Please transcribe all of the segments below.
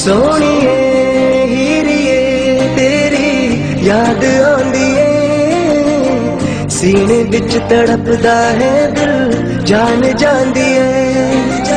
सोनिए हीरिए तेरी याद आंदी है, सीने विच तड़पदा है दिल जान जांदी है।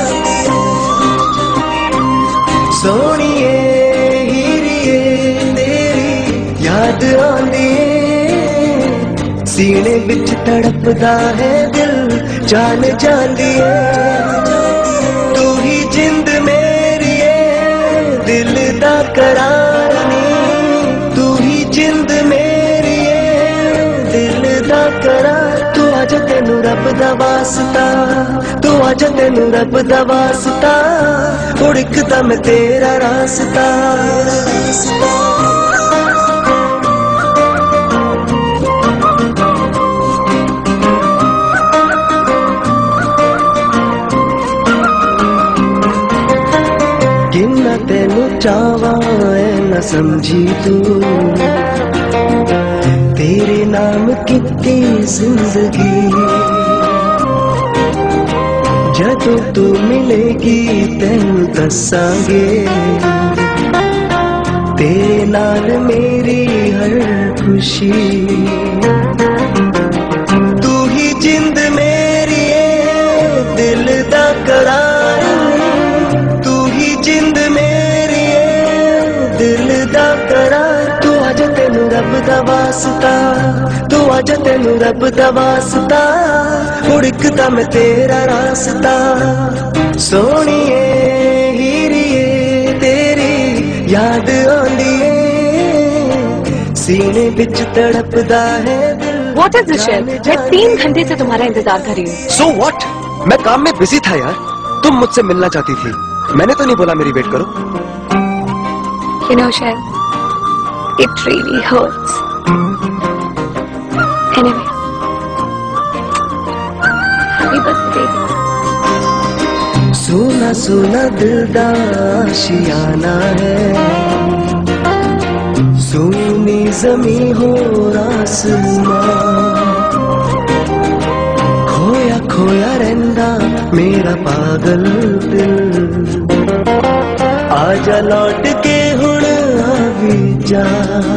सोनिए हीरिए तेरी याद आंदी है, सीने विच तड़पदा है दिल जान जांदी है। तू ही जिंद मेरी है दिल दा करार नी, तू ही जिंद मेरी है दिल दा करार। तू आजा तेनू रब दा वास्ता, तू आजा तेनू रब दा वास्ता, उड़कदा मैं तेरा रास्ता। किन्ना तेनू चावा न समझी तू, तेरे नाम कितनी जिंदगी। जदों तू मिलेगी तेनू दसांगे, तेरे नाल मेरी हर खुशी। तू ही जिंद मेरी है दिल दा करार, जिंद मेरी है दिल दा करार। तू आजा तेनू रब दा वास्ता, तू आजा तेनू रब दा वास्ता, उड़कदा मैं तेरा रास्ता। सोनिए हीरिए तेरी याद आंदी है, सीने विच तड़पदा है दिल। What is this shit? मैं 3 घंटे से तुम्हारा इंतजार कर रही हूँ। So what? मैं काम में बिजी था यार, तुम मुझसे मिलना चाहती थी, मैंने तो नहीं बोला मेरी वेट करो। You know, Shai, it really hurts. Anyway, happy birthday. सोना सोना दिल दा आशियाना है, सोनी ज़मीं हो आसमां, खोया खोया रहंदा मेरा पागल दिल। आजा लौट के हुण आवी जा,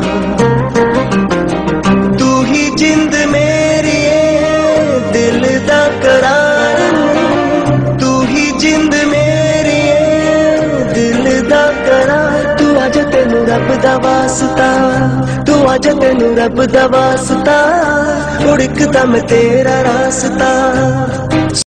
तू ही जिंद मेरी है दिल दा करार। तू ही जिंद मेरी है दिल दा करार। तू आजा तेनू रब दा वास्ता, तू आजा तेनू रब दा वास्ता, उड़कदा मैं तेरा रास्ता।